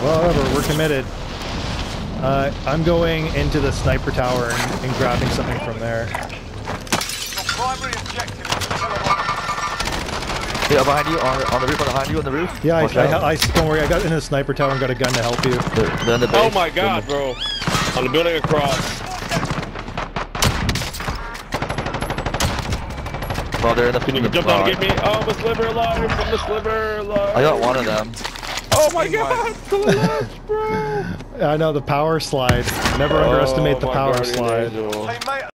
Whatever, we're committed. I'm going into the sniper tower and grabbing something from there. Your primary objective is to kill them. Yeah, behind you, on the roof, behind you on the roof. Yeah, don't worry, I got in the sniper tower and got a gun to help you. They're in the base. Oh my god, bro. On the building across. Well, they're in the. Can you jump down and get me? Oh, I'm a sliver alive. I'm a sliver alive. I got one of them. Oh my god, to the left, bro. I know, the power slide. Never underestimate the power slide. Angel. Teammate